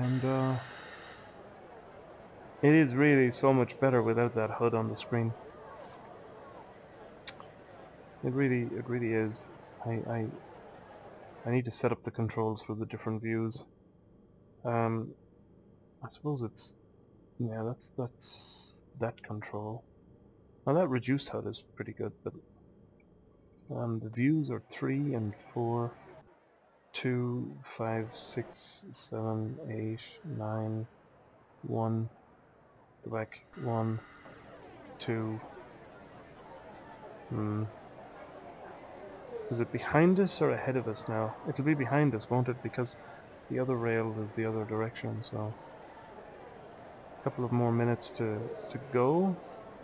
And it is really so much better without that HUD on the screen. It really is. I need to set up the controls for the different views. I suppose it's, yeah, that's that control. Now that reduced HUD is pretty good, but the views are 3 and 4, 2, 5, 6, 7, 8, 9, 1, go back, 1, 2, Is it behind us or ahead of us now? It'll be behind us, won't it? Because the other rail is the other direction, so a couple of more minutes to go.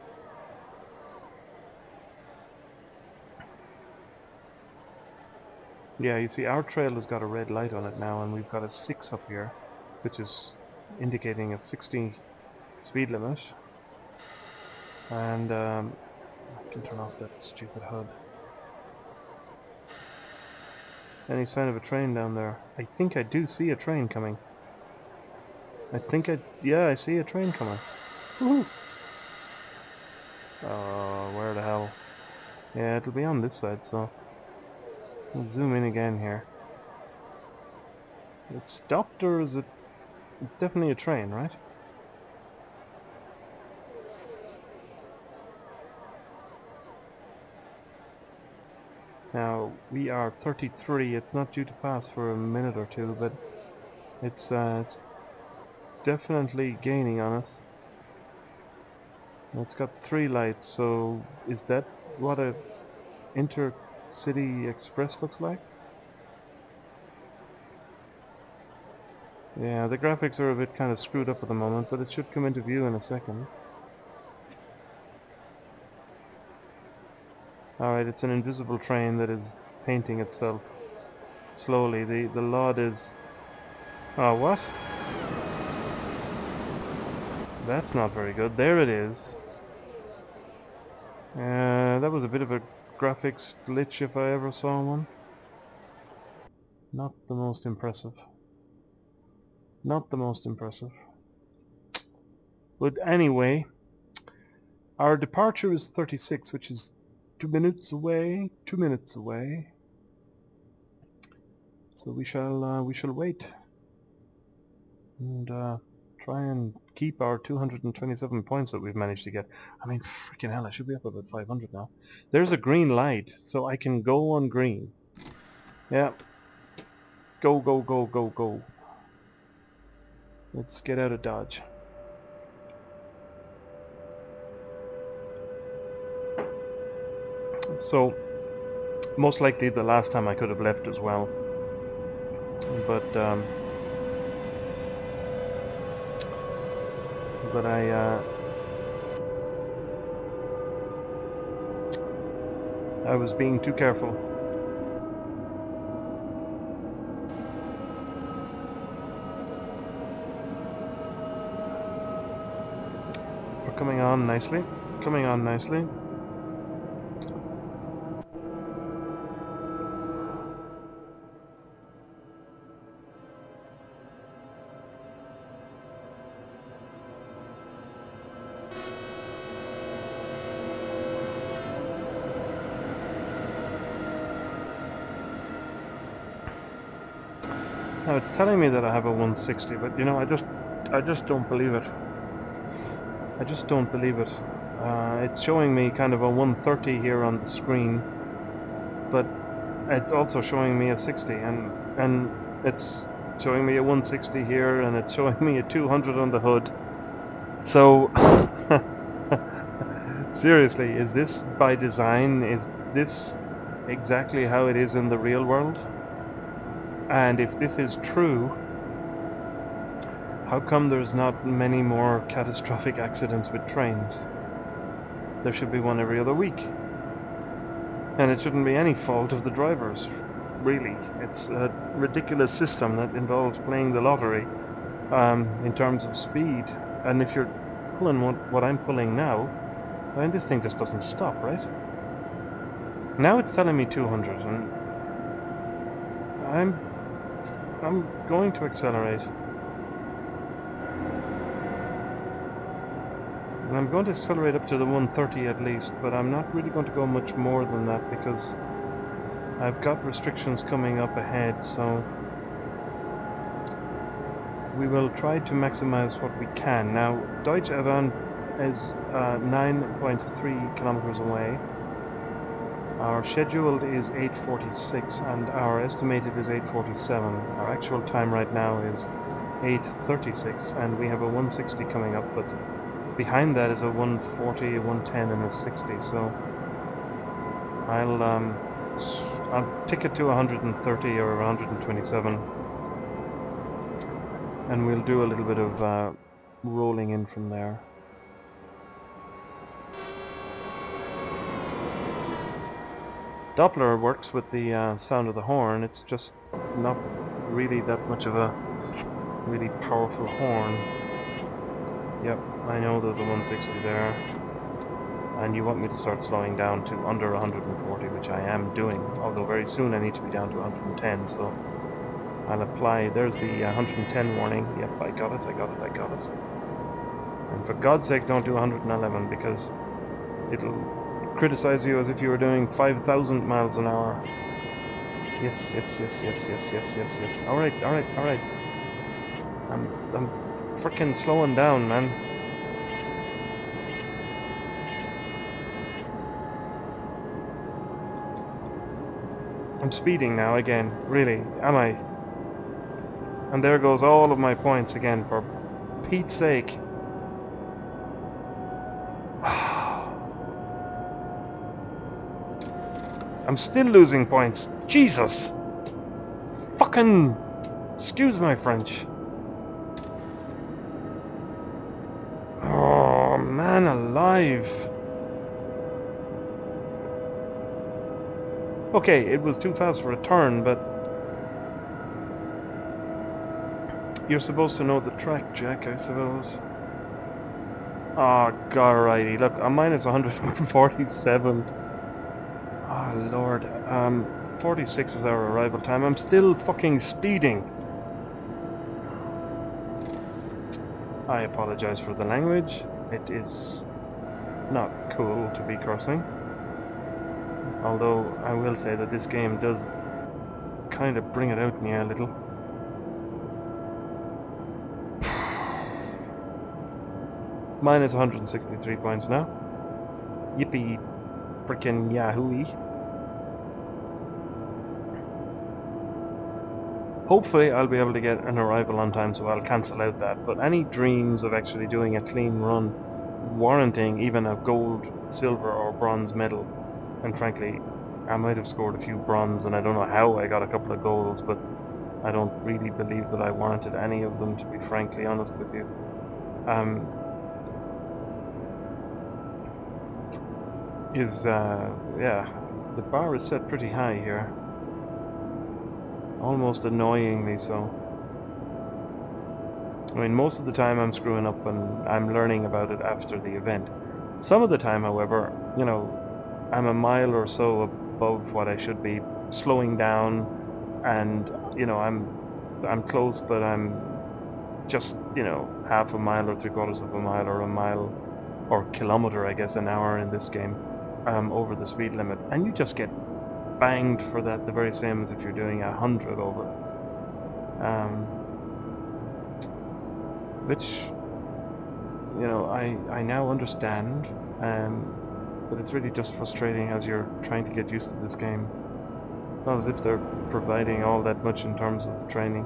Yeah, you see our trail has got a red light on it now, and we've got a 6 up here, which is indicating a 60 speed limit. And I can turn off that stupid HUD. Any sign of a train down there? I think I do see a train coming. Yeah, I see a train coming. Woohoo! Oh, where the hell? Yeah, it'll be on this side, so we'll zoom in again here. It's stopped, or is it? It's definitely a train, right? Now, we are 33. It's not due to pass for a minute or two, but it's definitely gaining on us. It's got 3 lights, so is that what a intercity express looks like? Yeah, the graphics are a bit kind of screwed up at the moment, but it should come into view in a second. Alright, it's an invisible train that is painting itself slowly. The LOD is... Oh, what? That's not very good. There it is. That was a bit of a graphics glitch if I ever saw one. Not the most impressive. Not the most impressive. But anyway, our departure is 36, which is 2 minutes away. 2 minutes away. So we shall wait and try and keep our 227 points that we've managed to get. I mean, freaking hell, I should be up about 500 now. There's a green light, so I can go on green. Yeah. Go, go, go, go, go. Let's get out of Dodge. So, most likely the last time I could have left as well. But I was being too careful. We're coming on nicely. Coming on nicely. Now it's telling me that I have a 160, but you know, I just don't believe it. I just don't believe it. It's showing me kind of a 130 here on the screen, but it's also showing me a 60, and it's showing me a 160 here, and it's showing me a 200 on the hood. So seriously, is this by design? Is this exactly how it is in the real world? And if this is true, how come there's not many more catastrophic accidents with trains? There should be one every other week. And it shouldn't be any fault of the drivers, really. It's a ridiculous system that involves playing the lottery in terms of speed. And if you're pulling what I'm pulling now, I mean, this thing just doesn't stop, right? Now it's telling me 200, and I'm going to accelerate. And I'm going to accelerate up to the 130 at least, but I'm not really going to go much more than that because I've got restrictions coming up ahead, so we will try to maximize what we can. Now, Deutsche Bahn is 9.3 kilometers away. Our scheduled is 8:46 and our estimated is 8:47. Our actual time right now is 8:36 and we have a 160 coming up, but behind that is a 140, a 110 and a 60, so I'll tick it to 130 or 127 and we'll do a little bit of rolling in from there. Doppler works with the sound of the horn. It's just not really that much of a really powerful horn. Yep, I know there's a 160 there. And you want me to start slowing down to under 140, which I am doing. Although very soon I need to be down to 110, so I'll apply. There's the 110 warning. Yep, I got it. And for God's sake, don't do 111 because it'll criticize you as if you were doing 5,000 miles an hour. Yes. Alright. I'm frickin' slowing down, man. I'm speeding now again. Really, am I? And there goes all of my points again, for Pete's sake. I'm still losing points. Jesus! Fucking... Excuse my French. Oh, man alive. Okay, it was too fast for a turn, but... You're supposed to know the track, Jack, I suppose. Oh, alrighty. Look, I'm minus 147. Oh, Lord. 46 is our arrival time. I'm still fucking speeding. I apologize for the language. It is not cool to be cursing. Although, I will say that this game does kind of bring it out in me a little. Minus 163 points now. Yippee frickin' yahoo-y. Hopefully I'll be able to get an arrival on time, so I'll cancel out that. But any dreams of actually doing a clean run, warranting even a gold, silver or bronze medal, and frankly, I might have scored a few bronze and I don't know how I got a couple of golds, but I don't really believe that I warranted any of them, to be frankly honest with you. Yeah, the bar is set pretty high here. Almost annoyingly so. I mean, most of the time I'm screwing up and I'm learning about it after the event. Some of the time, however, you know, I'm a mile or so above what I should be, slowing down, and, you know, I'm close, but I'm just, you know, half a mile or 3/4 of a mile or a mile or kilometer, I guess, an hour in this game, over the speed limit, and you just get banged for that, the very same as if you're doing 100 over. Which, you know, I now understand, but it's really just frustrating as you're trying to get used to this game. It's not as if they're providing all that much in terms of training.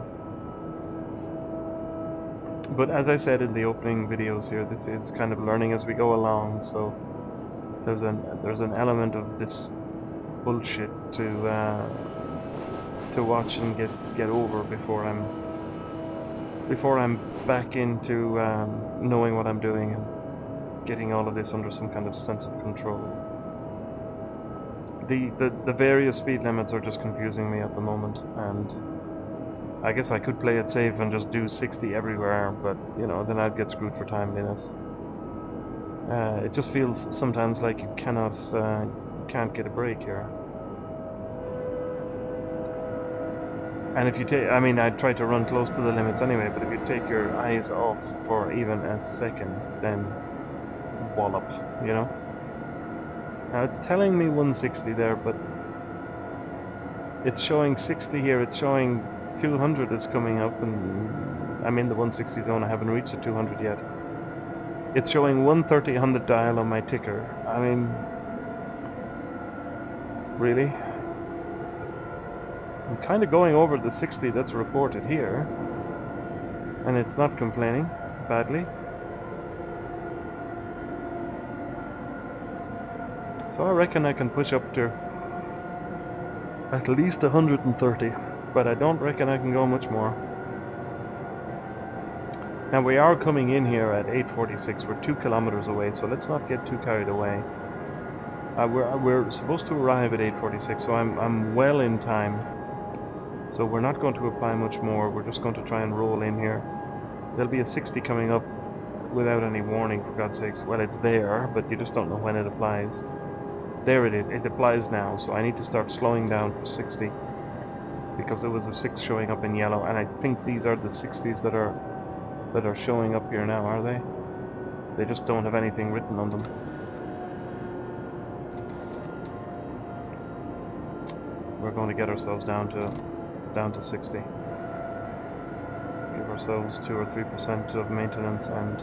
But as I said in the opening videos here, this is kind of learning as we go along, so there's an element of this bullshit to watch and get over before I'm back into knowing what I'm doing and getting all of this under some kind of sense of control. The various speed limits are just confusing me at the moment, and I guess I could play it safe and just do 60 everywhere, but, you know, then I'd get screwed for timeliness. It just feels sometimes like you can't get a break here. And if you take, I mean, I'd try to run close to the limits anyway, but if you take your eyes off for even a second, then wallop, you know. Now it's telling me 160 there, but it's showing 60 here, it's showing 200 is coming up, and I'm in the 160 zone, I haven't reached the 200 yet. It's showing 130 on the dial on my ticker. I mean, really? I'm kind of going over the 60 that's reported here, and it's not complaining badly. So I reckon I can push up to at least 130, but I don't reckon I can go much more. Now we are coming in here at 8:46. We're 2 kilometers away, so let's not get too carried away. We're supposed to arrive at 8:46, so I'm well in time. So we're not going to apply much more. We're just going to try and roll in here. There'll be a 60 coming up without any warning, for God's sakes. Well, it's there, but you just don't know when it applies. There it is. It applies now, so I need to start slowing down for 60, because there was a 6 showing up in yellow, and I think these are the 60s that are showing up here now, are they? They just don't have anything written on them. We're going to get ourselves down to 60. Give ourselves 2 or 3% of maintenance and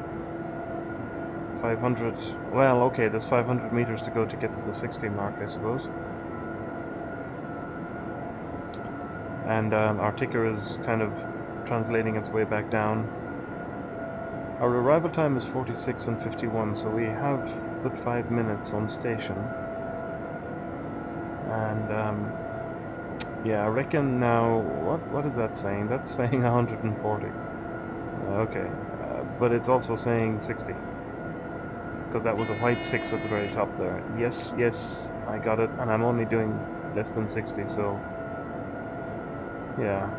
500. Well, okay, there's 500 meters to go to get to the 60 mark, I suppose. And our ticker is kind of translating its way back down. Our arrival time is 46 and 51, so we have put 5 minutes on station. And yeah, I reckon now, what is that saying? That's saying 140. Okay, but it's also saying 60. Because that was a white 6 at the very top there. Yes, yes, I got it, and I'm only doing less than 60, so yeah.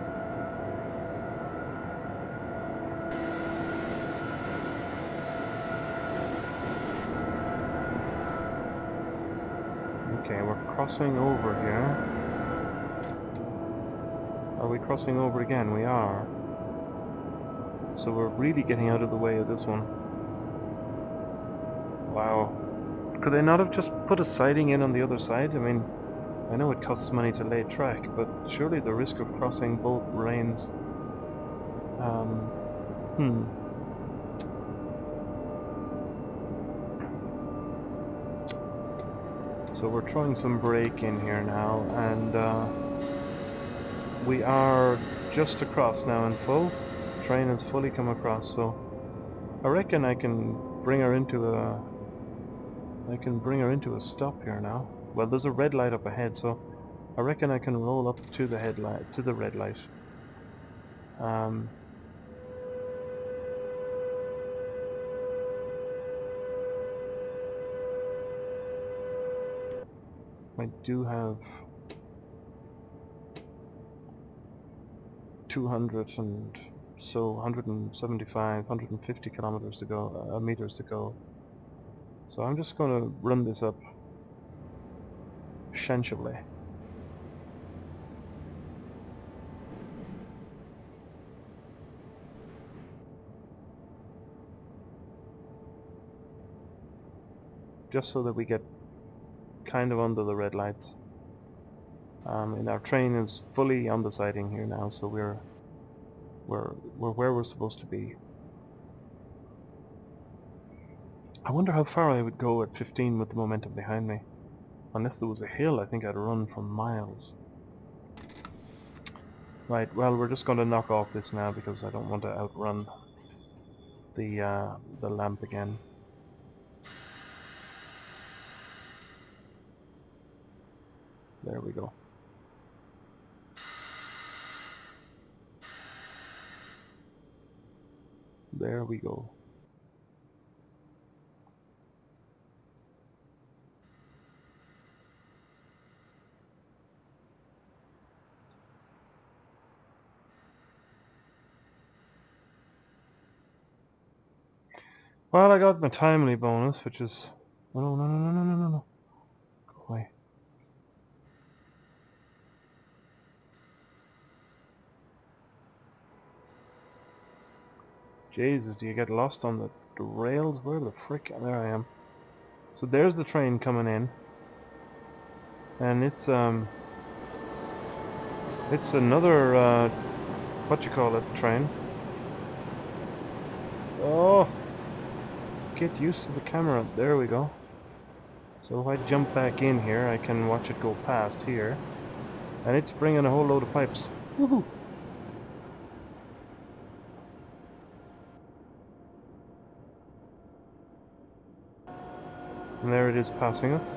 Okay, we're crossing over here. Are we crossing over again? We are. So we're really getting out of the way of this one. Wow. Could they not have just put a siding in on the other side? I mean, I know it costs money to lay track, but surely the risk of crossing both lanes... So we're throwing some brake in here now, and we are just across now in full. Train has fully come across, so I reckon I can bring her into a stop here now. Well, there's a red light up ahead, so I reckon I can roll up to the headlight, to the red light. I do have 200 and so 175, 150 kilometers to go, meters to go. So I'm just going to run this up sensibly. Just so that we get kind of under the red lights. And our train is fully on the siding here now, so we're where we're supposed to be. I wonder how far I would go at 15 with the momentum behind me. Unless there was a hill, I think I'd run for miles. Right, well, we're just going to knock off this now because I don't want to outrun the lamp again. There we go. There we go. Well, I got my timely bonus, which is... Oh, no. Go away. Jesus, do you get lost on the the rails. Where the frick? There I am. So there's the train coming in, and it's another what you call it, train. Oh, get used to the camera. There we go. So if I jump back in here, I can watch it go past here, and it's bringing a whole load of pipes. Woohoo! And there it is passing us.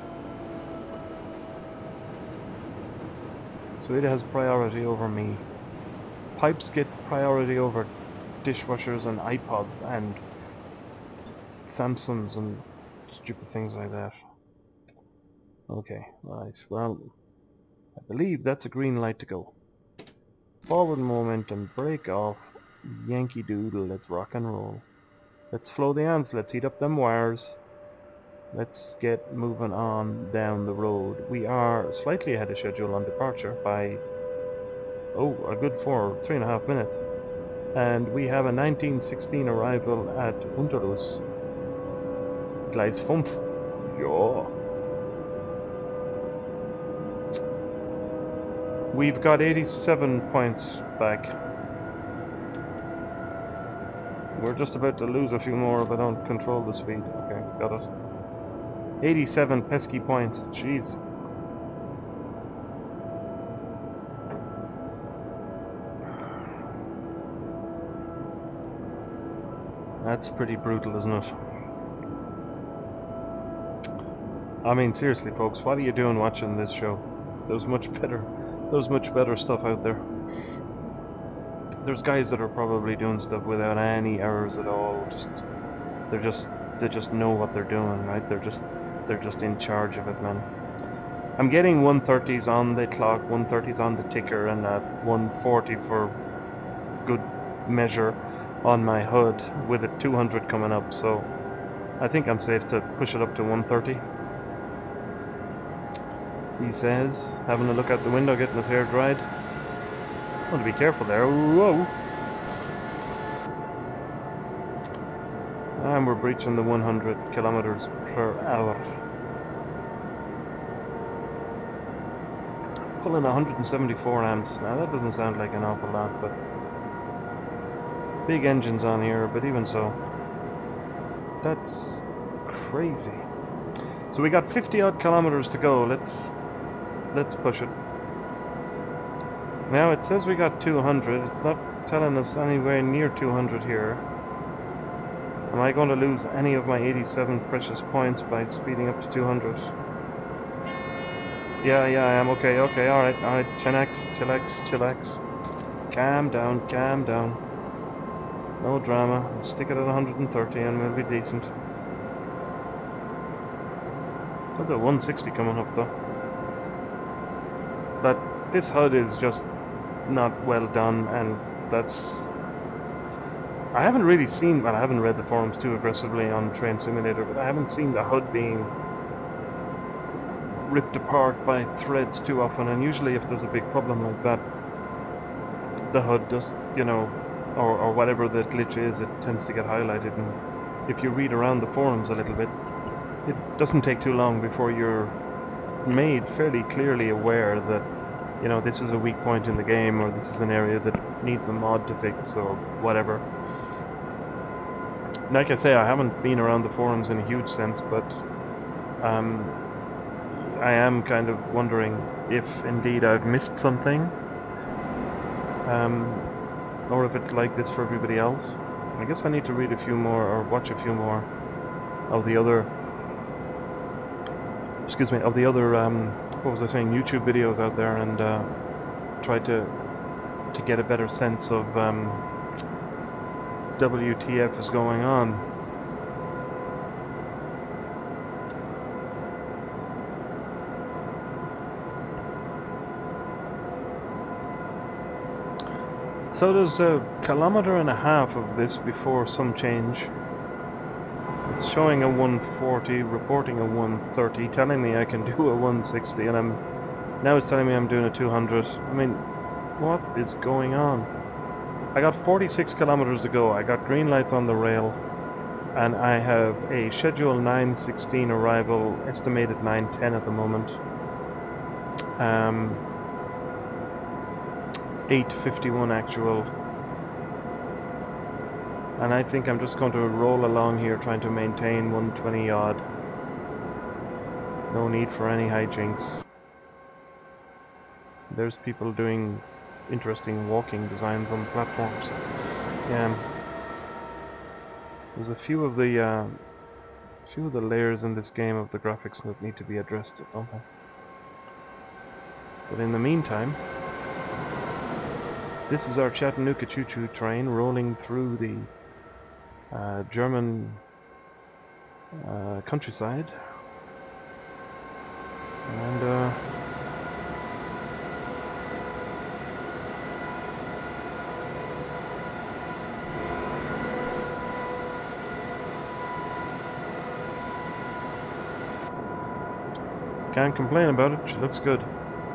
So it has priority over me. Pipes get priority over dishwashers and iPods and Samsungs and stupid things like that. Okay, right, well, I believe that's a green light to go. Forward momentum, break off, Yankee Doodle, let's rock and roll. Let's flow the amps, let's heat up them wires. Let's get moving on down the road. We are slightly ahead of schedule on departure by, oh, a good 3.5 minutes. And we have a 1916 arrival at Unterlus. Gleis 5. Ja. We've got 87 points back. We're just about to lose a few more if I don't control the speed. Okay, got it. 87 pesky points. Jeez. That's pretty brutal, isn't it? I mean, seriously, folks, what are you doing watching this show? There's much better stuff out there. There's guys that are probably doing stuff without any errors at all. They just know what they're doing, right? They're just in charge of it, man. I'm getting 130s on the clock, 130s on the ticker, and 140 for good measure on my HUD, with a 200 coming up, so I think I'm safe to push it up to 130. He says, having a look out the window, getting his hair dried. Want to be careful there. Whoa! And we're breaching the 100 kilometers per hour. Pulling 174 amps. Now that doesn't sound like an awful lot, but big engines on here, but even so, that's crazy. So we got 50 odd kilometers to go. Let's push it. Now it says we got 200. It's not telling us anywhere near 200 here. Am I going to lose any of my 87 precious points by speeding up to 200? Yeah, I am. Okay, alright. Chillax. Calm down. No drama. I'll stick it at 130 and we'll be decent. There's a 160 coming up though. But this HUD is just not well done, and that's... I haven't really seen, well, I haven't read the forums too aggressively on Train Simulator, but I haven't seen the HUD being ripped apart by threads too often, and usually if there's a big problem like that, the HUD does, you know, or whatever the glitch is, it tends to get highlighted, and if you read around the forums a little bit, it doesn't take too long before you're made fairly clearly aware that, you know, this is a weak point in the game, or this is an area that needs a mod to fix, or whatever. Like I say, I haven't been around the forums in a huge sense, but I am kind of wondering if indeed I've missed something, or if it's like this for everybody else. I guess I need to read a few more, or watch a few more of the other, what was I saying, YouTube videos out there, and try to get a better sense of WTF is going on. So there's a 1.5 kilometers of this before some change. It's showing a 140, reporting a 130, telling me I can do a 160, and now it's telling me I'm doing a 200. I mean, what is going on? I got 46 kilometers to go. I got green lights on the rail. and I have a schedule 9:16 arrival, estimated 9:10 at the moment. 8:51 actual. And I think I'm just going to roll along here trying to maintain 120 odd. No need for any hijinks. There's people doing interesting walking designs on platforms. Yeah. There's a few of the layers in this game of the graphics that need to be addressed, don't they? But in the meantime, this is our Chattanooga choo-choo train rolling through the German countryside, and can't complain about it. She looks good.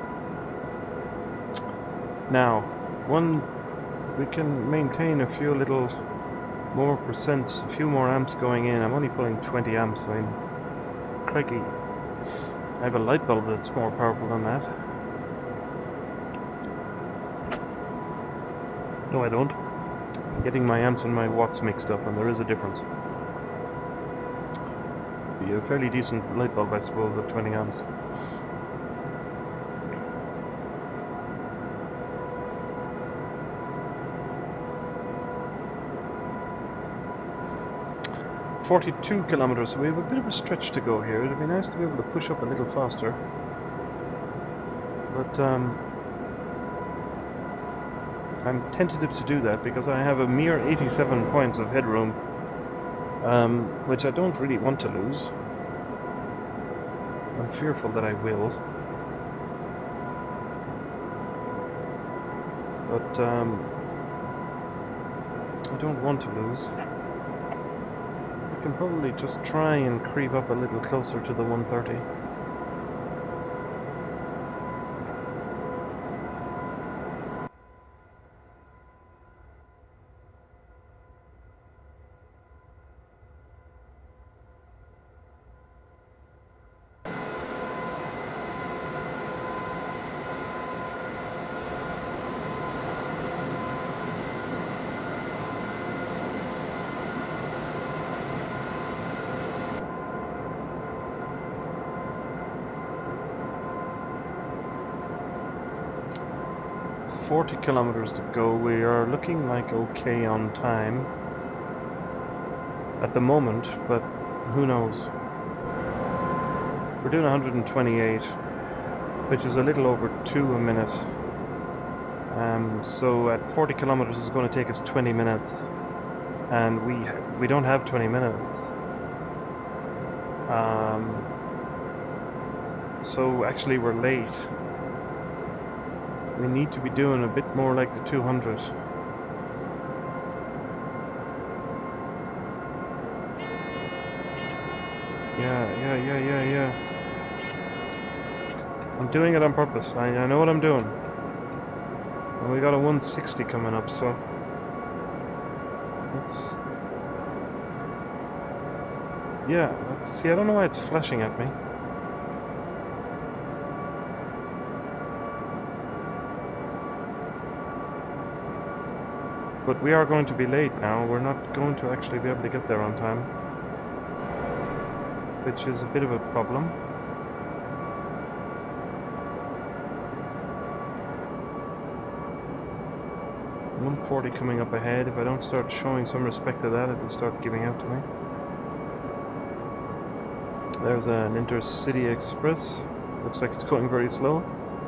Now, we can maintain a few little more percents, a few more amps going in. I'm only pulling 20 amps, I mean, crikey. I have a light bulb that's more powerful than that. No, I don't. I'm getting my amps and my watts mixed up, and there is a difference. Be a fairly decent light bulb, I suppose, at 20 amps. .42 kilometers, so we have a bit of a stretch to go here. It'd be nice to be able to push up a little faster. But I'm tentative to do that because I have a mere 87 points of headroom, which I don't really want to lose. I'm fearful that I will. But I don't want to lose. I can probably just try and creep up a little closer to the 130. .40 kilometers to go. We are looking like okay on time at the moment, but who knows. We're doing 128, which is a little over 2 a minute. So at 40 kilometers it's going to take us 20 minutes, and we don't have 20 minutes. So actually we're late. We need to be doing a bit more like the 200. Yeah. I'm doing it on purpose. I know what I'm doing. And we got a 160 coming up, so let's... Yeah, see, I don't know why it's flashing at me. But we are going to be late now. We're not going to actually be able to get there on time, which is a bit of a problem. .140 coming up ahead. If I don't start showing some respect to that, it will start giving out to me. There's an intercity express. Looks like it's going very slow.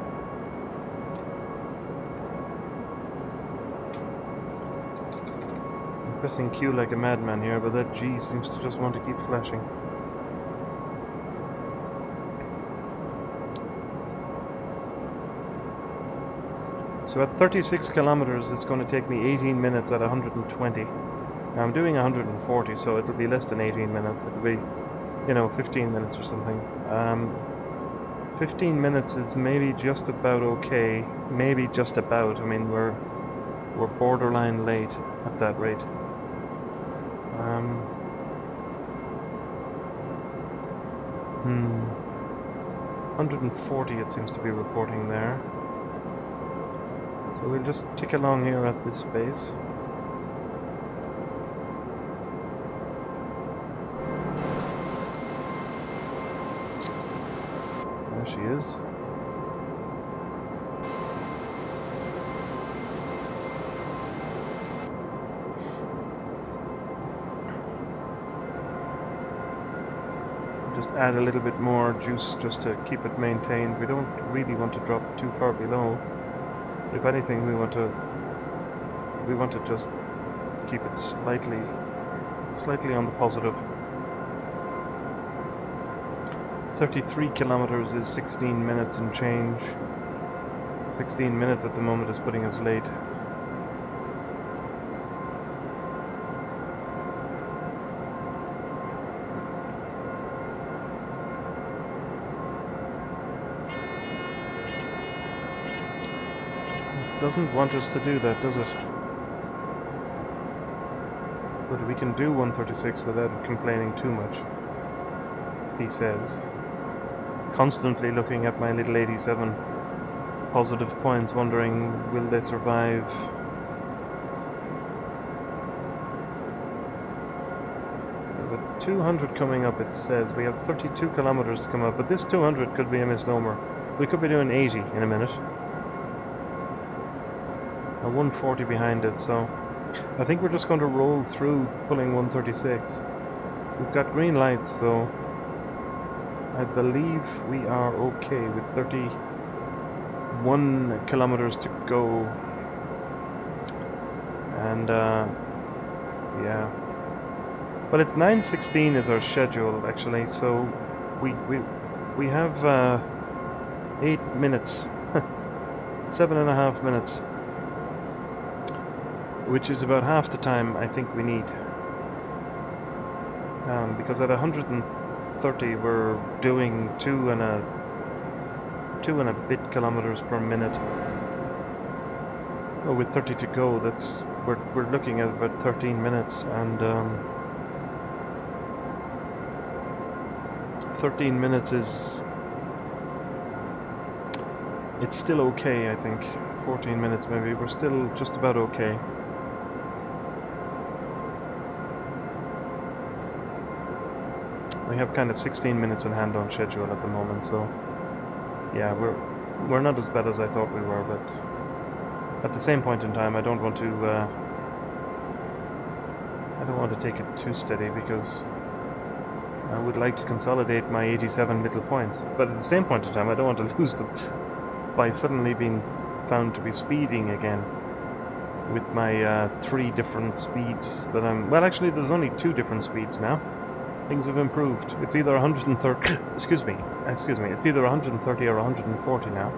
Pressing Q like a madman here, but that G seems to just want to keep flashing. So at 36 kilometers it's going to take me 18 minutes at 120. Now I'm doing 140, so it'll be less than 18 minutes. It'll be, you know, 15 minutes or something. 15 minutes is maybe just about okay. Maybe just about. I mean, we're borderline late at that rate. 140 it seems to be reporting there. So we'll just tick along here at this space. There she is. Just add a little bit more juice just to keep it maintained. We don't really want to drop too far below. If anything, we want to just keep it slightly on the positive. 33 kilometers is 16 minutes and change. 16 minutes at the moment is putting us late. Doesn't want us to do that, does it? But we can do 136 without complaining too much, he says. Constantly looking at my little 87 positive points, wondering will they survive. We have 200 coming up, it says. We have 32 kilometers to come up, but this 200 could be a misnomer. We could be doing 80 in a minute. A 140 behind it, so I think we're just going to roll through pulling 136. We've got green lights, so I believe we are okay with 31 kilometers to go. And yeah, but it's 9:16 is our schedule actually, so we have 8 minutes, 7.5 minutes, which is about half the time I think we need, because at 130 we're doing 2 and a bit kilometers per minute. Oh, with 30 to go, that's we're looking at about 13 minutes, and 13 minutes is, it's still okay, I think. 14 minutes maybe, we're still just about okay. We have kind of 16 minutes in hand on schedule at the moment, so yeah, we're not as bad as I thought we were, but at the same point in time, I don't want to take it too steady, because I would like to consolidate my 87 little points. But at the same point in time, I don't want to lose them by suddenly being found to be speeding again with my 3 different speeds that I'm... Well, actually, there's only 2 different speeds now. Things have improved. It's either 130... excuse me. It's either 130 or 140 now.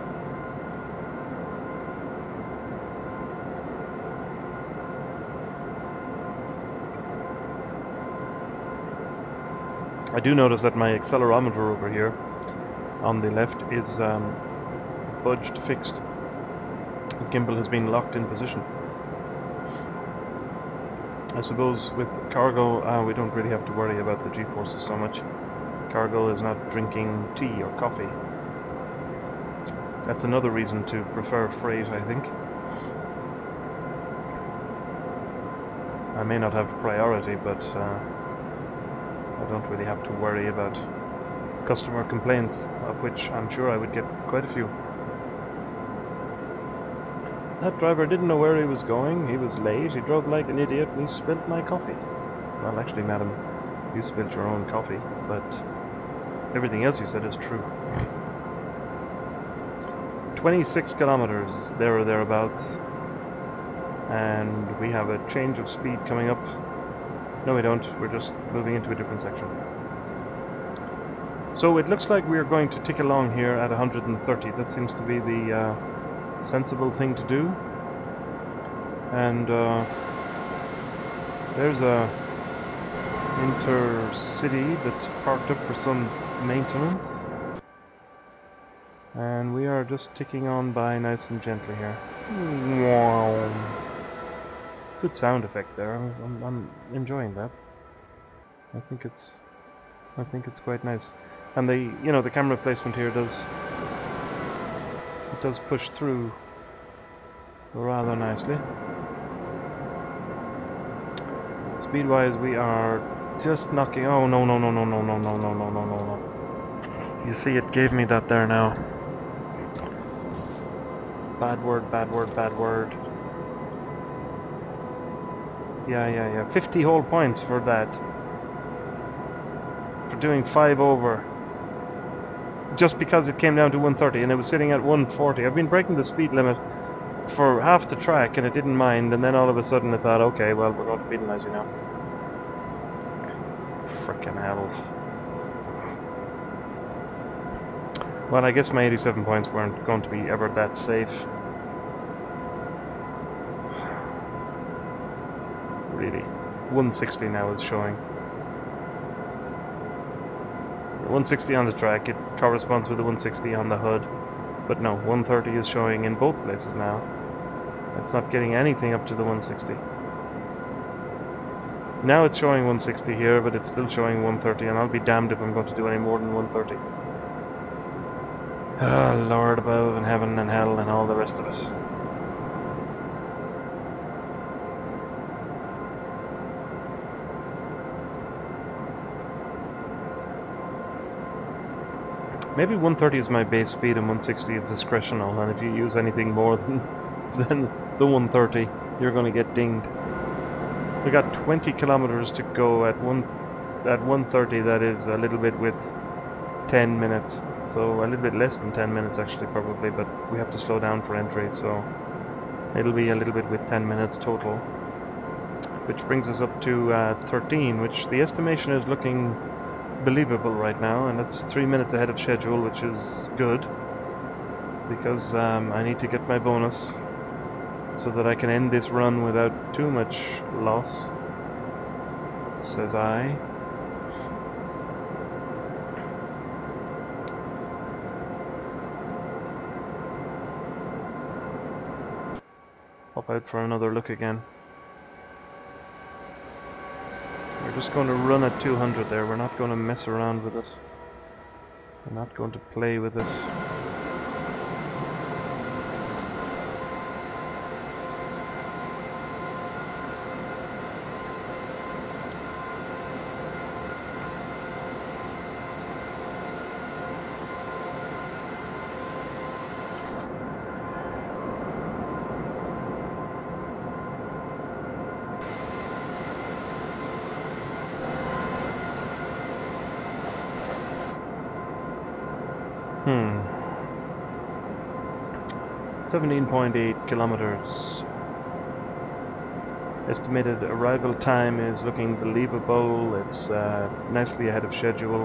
I do notice that my accelerometer over here on the left is budged fixed. The gimbal has been locked in position. I suppose with cargo we don't really have to worry about the G-forces so much. Cargo is not drinking tea or coffee. That's another reason to prefer freight, I think. I may not have priority, but I don't really have to worry about customer complaints, of which I'm sure I would get quite a few. That driver didn't know where he was going, he was late, he drove like an idiot, and he spilled my coffee. Well, actually, madam, you spilled your own coffee, but everything else you said is true. 26 kilometers, there or thereabouts, and we have a change of speed coming up. No, we don't, we're just moving into a different section. So it looks like we're going to tick along here at 130, that seems to be the sensible thing to do. And there's a intercity that's parked up for some maintenance, and we are just ticking on by nice and gently here. Wow. Good sound effect there. I'm enjoying that. I think it's I think it's quite nice. And the, you know, the camera placement here does push through rather nicely. Speed-wise, we are just knocking. Oh no no no no no no no no no no no no! You see, it gave me that there now. Bad word, bad word, bad word. Yeah. 50 whole points for that. For doing 5 over. Just because it came down to 130 and it was sitting at 140. I've been breaking the speed limit for half the track and it didn't mind, and then all of a sudden I thought, okay, well, we're going to penalise you now. Frickin' hell. Well, I guess my 87 points weren't going to be ever that safe. Really. 160 now is showing. 160 on the track, it corresponds with the 160 on the HUD. But no, 130 is showing in both places now. It's not getting anything up to the 160. Now it's showing 160 here, but it's still showing 130, and I'll be damned if I'm going to do any more than 130. Ah, Lord above and heaven and hell and all the rest of it. Maybe 130 is my base speed and 160 is discretional, and if you use anything more than the 130, you're going to get dinged. We got 20 kilometers to go at 130. That is a little bit with 10 minutes, so a little bit less than 10 minutes actually probably, but we have to slow down for entry, so it'll be a little bit with 10 minutes total, which brings us up to 13, which the estimation is looking believable right now, and that's 3 minutes ahead of schedule, which is good because I need to get my bonus so that I can end this run without too much loss, says I. Hop out for another look again. We're just going to run at 200 there. We're not going to mess around with it. We're not going to play with it. Hmm. 17.8 kilometers. Estimated arrival time is looking believable. It's nicely ahead of schedule.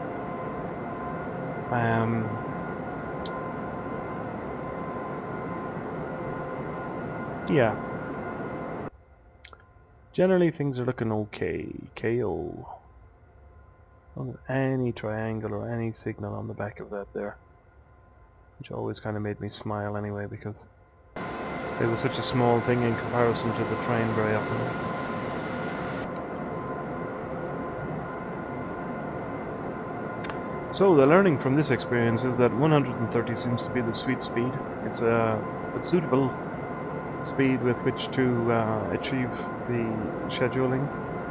Yeah. Generally things are looking okay. KO. Don't have any triangle or any signal on the back of that there, which always kind of made me smile anyway, because it was such a small thing in comparison to the train very often. So the learning from this experience is that 130 seems to be the sweet speed. It's a suitable speed with which to achieve the scheduling,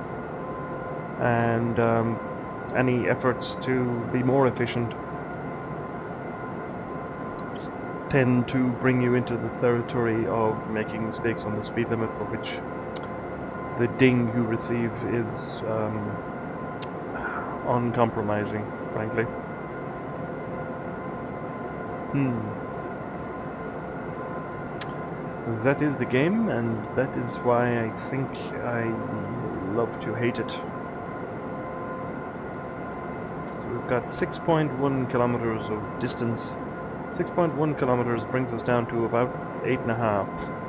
and any efforts to be more efficient tend to bring you into the territory of making mistakes on the speed limit, for which the ding you receive is uncompromising, frankly. That is the game, and that is why I think I love to hate it. We've got 6.1 kilometers of distance. 6.1 kilometers brings us down to about 8.5.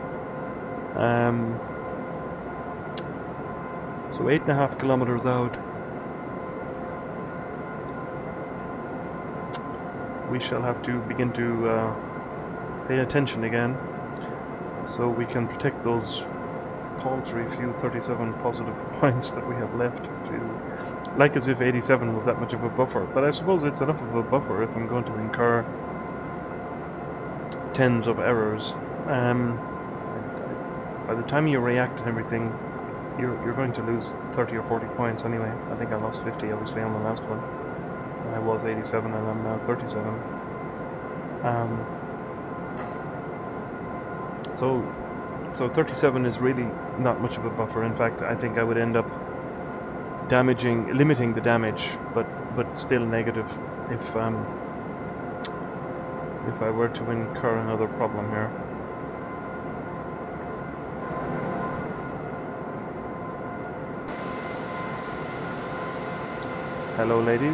So 8.5 kilometers out, we shall have to begin to pay attention again, so we can protect those paltry few 37 positive points that we have left. Like as if 87 was that much of a buffer, but I suppose it's enough of a buffer if I'm going to incur tens of errors. By the time you react and everything, you're going to lose 30 or 40 points anyway. I think I lost 50 obviously on the last one. I was 87 and I'm now 37. So 37 is really not much of a buffer. In fact, I think I would end up limiting the damage, but still negative if I were to incur another problem here. Hello, ladies.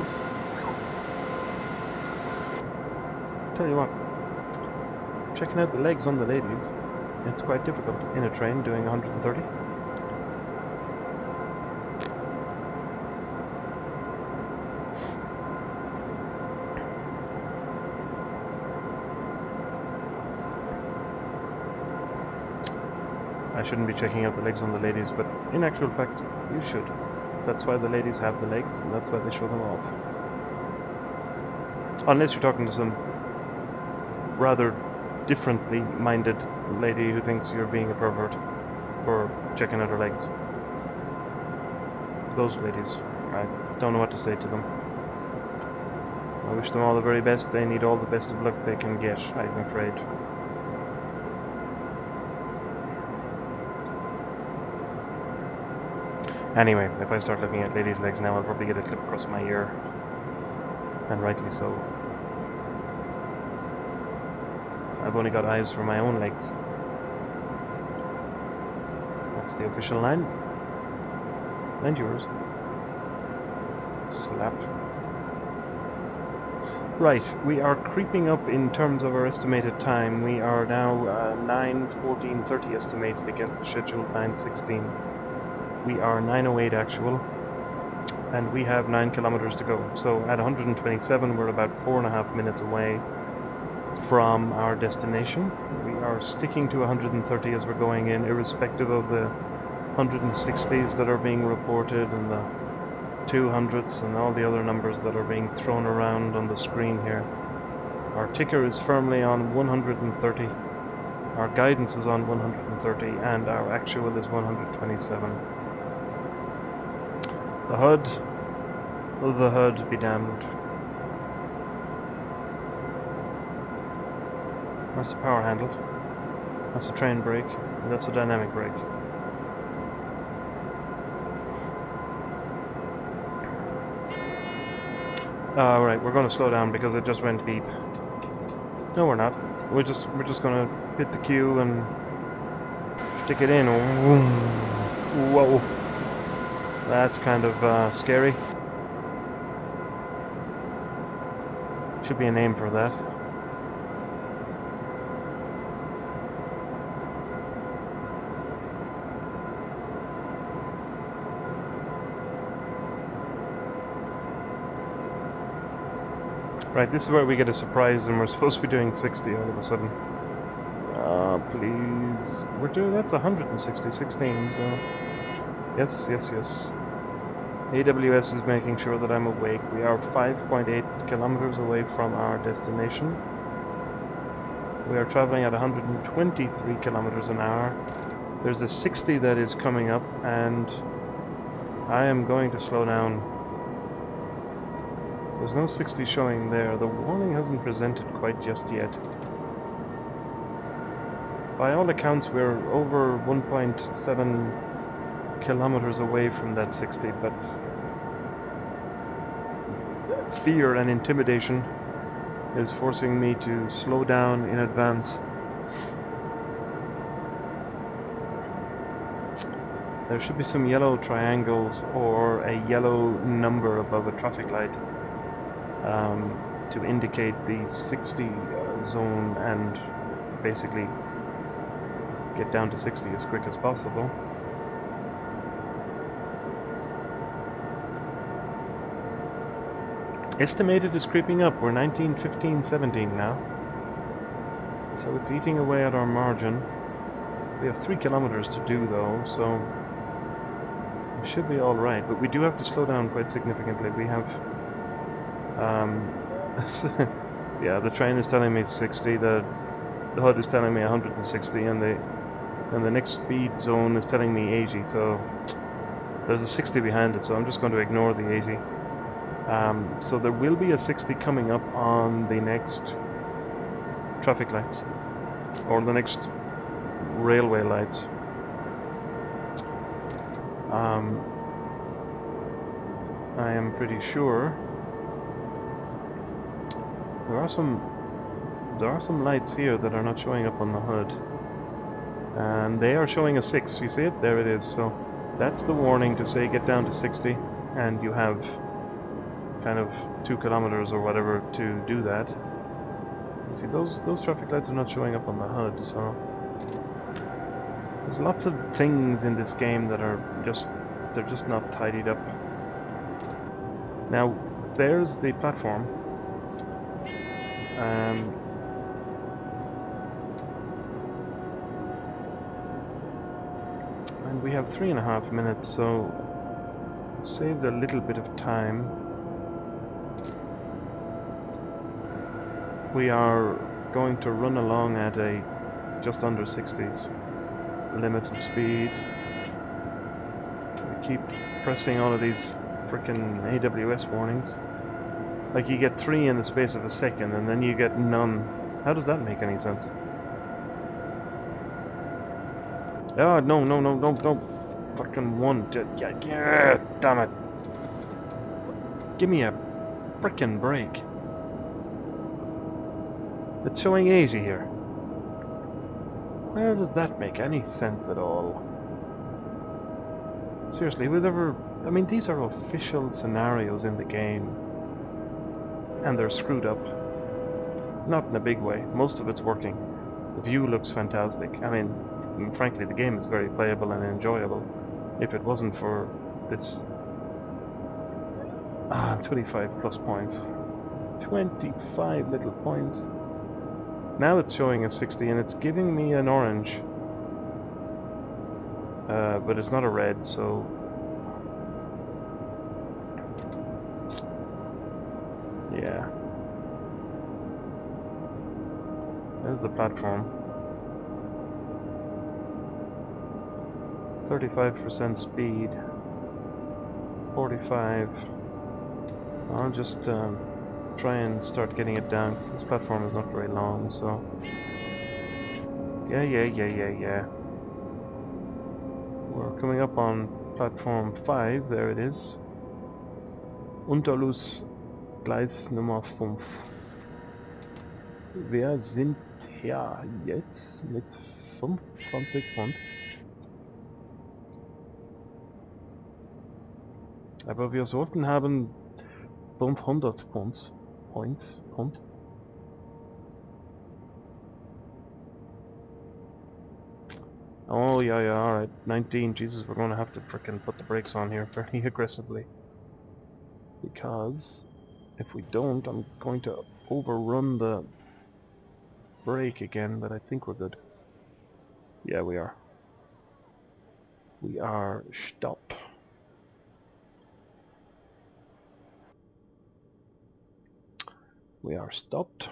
Tell you what, checking out the legs on the ladies, it's quite difficult in a train doing 130. I shouldn't be checking out the legs on the ladies, but in actual fact, you should. That's why the ladies have the legs, and that's why they show them off. Unless you're talking to some rather differently minded lady who thinks you're being a pervert for checking out her legs. Those ladies, I don't know what to say to them. I wish them all the very best. They need all the best of luck they can get, I'm afraid. Anyway, if I start looking at ladies' legs now, I'll probably get a clip across my ear. And rightly so. I've only got eyes for my own legs. That's the official line. And yours. Slap. Right, we are creeping up in terms of our estimated time. We are now 9:14:30 estimated against the scheduled 9:16. We are 9:08 actual, and we have 9 kilometers to go. So at 127, we're about 4.5 minutes away from our destination. We are sticking to 130 as we're going in, irrespective of the 160s that are being reported and the 200s and all the other numbers that are being thrown around on the screen here. Our ticker is firmly on 130. Our guidance is on 130, and our actual is 127. The HUD be damned. That's the power handle. That's the train brake. And that's the dynamic brake. Right, we're going to slow down because it just went beep. No, we're not. We're just going to hit the queue and stick it in. Whoa. That's kind of scary. Should be a name for that. Right, this is where we get a surprise and we're supposed to be doing 60 all of a sudden. Please. We're doing, that's 160, 16, so... Yes. AWS is making sure that I'm awake. We are 5.8 kilometers away from our destination. We are traveling at 123 kilometers an hour. There's a 60 that is coming up, and I am going to slow down. There's no 60 showing there. The warning hasn't presented quite just yet. By all accounts, we're over 1.7 kilometers away from that 60, but fear and intimidation is forcing me to slow down in advance. There should be some yellow triangles or a yellow number above a traffic light to indicate the 60 zone and basically get down to 60 as quick as possible. Estimated is creeping up. We're 19, 15, 17 now. So it's eating away at our margin. We have 3 kilometers to do though, so We should be alright, but we do have to slow down quite significantly. We have... yeah, the train is telling me 60, the HUD is telling me 160, and the next speed zone is telling me 80, so there's a 60 behind it, so I'm just going to ignore the 80. So there will be a 60 coming up on the next traffic lights, or the next railway lights. I am pretty sure there are some lights here that are not showing up on the HUD, and they are showing a 6. You see it? There it is. So that's the warning to say get down to 60, and you have kind of 2 kilometers or whatever to do that. You see, those traffic lights are not showing up on the HUD, so there's lots of things in this game that are they're just not tidied up. Now, there's the platform. And we have 3.5 minutes, so saved a little bit of time. We are going to run along at a just under 60s limit of speed. We keep pressing all of these frickin' AWS warnings. Like, you get 3 in the space of a second and then you get none. How does that make any sense? Oh, no. Fucking 1. Yeah, damn it. Give me a frickin' break. It's showing 80 here. Where does that make any sense at all? Seriously, I mean, these are official scenarios in the game. And they're screwed up. Not in a big way. Most of it's working. The view looks fantastic. I mean, frankly, the game is very playable and enjoyable. If it wasn't for this... 25 plus points. 25 little points. Now it's showing a 60 and it's giving me an orange. But it's not a red, so... yeah. There's the platform. 35% speed. 45. I'll just try and start getting it down, because this platform is not very long, so... Yeah. We're coming up on platform 5, there it is. Unterlus Gleis Nummer 5. Wir sind hier jetzt mit 25 Pfund. Aber wir sollten haben 500 Pfund. Oh yeah, alright. 19, Jesus, we're gonna have to frickin' put the brakes on here very aggressively. Because if we don't, I'm going to overrun the brake again, but I think we're good. Yeah, we are. We are stop. We are stopped.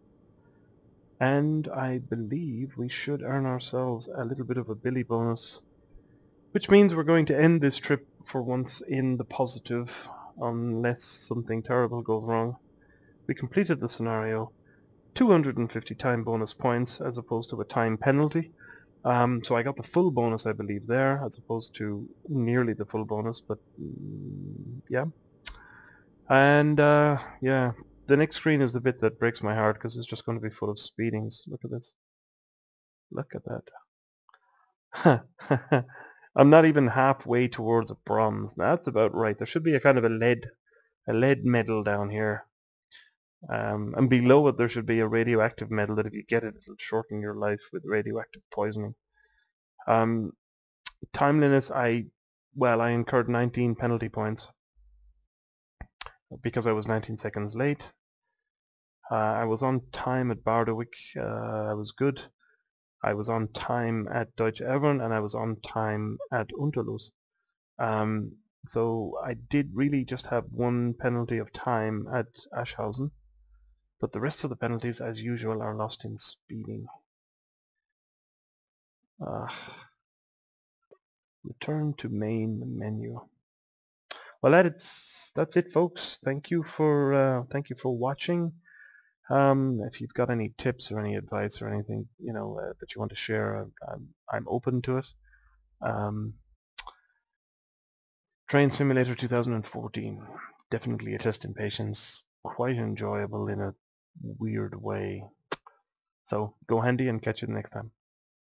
And I believe we should earn ourselves a little bit of a Billy bonus, which means we're going to end this trip for once in the positive, unless something terrible goes wrong. We completed the scenario, 250 time bonus points as opposed to a time penalty. So I got the full bonus, I believe, there, as opposed to nearly the full bonus, but yeah. And yeah, the next screen is the bit that breaks my heart, because it's just going to be full of speedings. Look at this. Look at that. I'm not even halfway towards a bronze. That's about right. There should be a kind of a lead medal down here. And below it there should be a radioactive medal that if you get it, it'll shorten your life with radioactive poisoning. Timeliness, I incurred 19 penalty points because I was 19 seconds late. I was on time at Bardwick. I was good. I was on time at Deutsche Evern, and I was on time at Unterlus. So I did really just have one penalty of time at Ashhausen, but the rest of the penalties, as usual, are lost in speeding. Return to main menu. Well, that's it, folks. Thank you for watching. If you've got any tips or any advice or anything that you want to share, I'm open to it. Train Simulator 2014, definitely a test in patience. Quite enjoyable in a weird way. So go handy and catch you the next time.